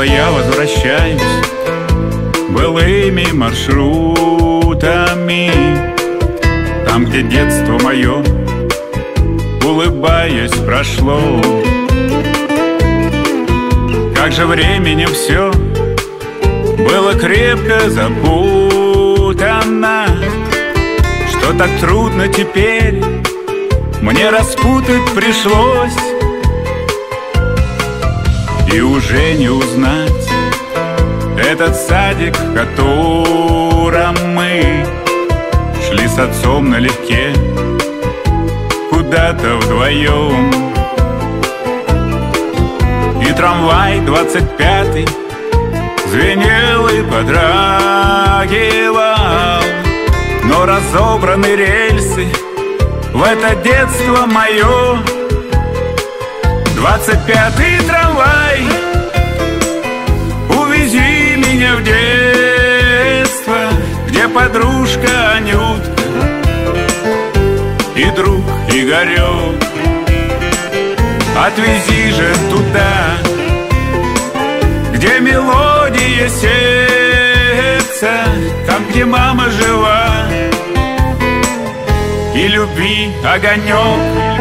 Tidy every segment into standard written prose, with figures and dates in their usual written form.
я возвращаюсь былыми маршрутами, там, где детство мое, улыбаясь, прошло. Как же временем все было крепко запутано, что так трудно теперь мне распутать пришлось. И уже не узнать этот садик, в котором мы шли с отцом налегке куда-то вдвоем. И трамвай 25-й звенел и подрагивал, но разобраны рельсы в это детство мое. 25-й трамвай, увези меня в детство, где подружка Анютка и друг Игорек. Отвези же туда, где мелодия сердца, там, где мама жива, и любви огонек.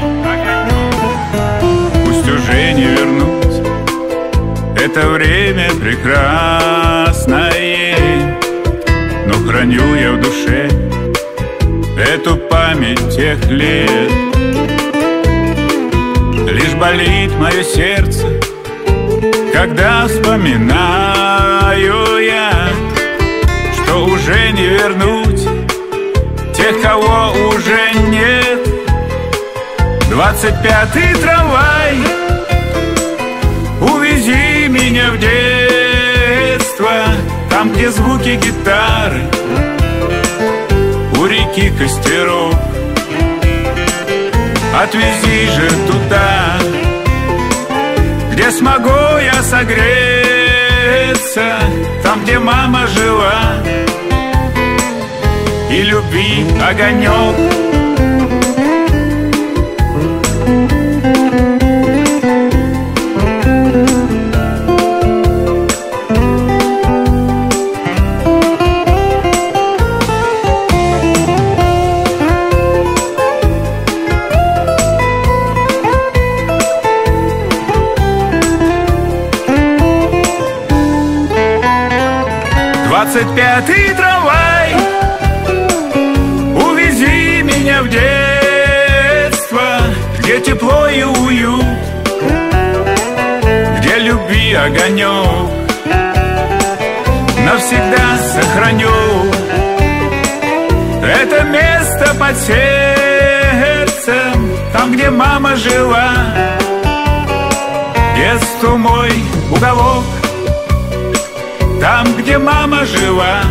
Пусть уже не вернуть это время прекрасное, но храню я в душе эту память тех лет. Лишь болит мое сердце, когда вспоминаю я, что уже не вернуть тех, кого уже нет. 25-й трамвай, увези меня в детство, там, где звуки гитары у реки костеров. Отвези же туда, где смогу я согреться, там, где мама жива, и любви огонек. Двадцать пятый трамвай, увези меня в детство, где тепло и уют, где любви огонек. Навсегда сохраню это место под сердцем, там, где мама жила. Детство мой уголок, там, где мама жива.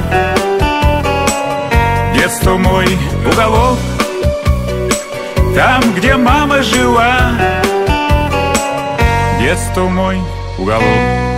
Детство мой уголок, там, где мама жива. Детство мой уголок.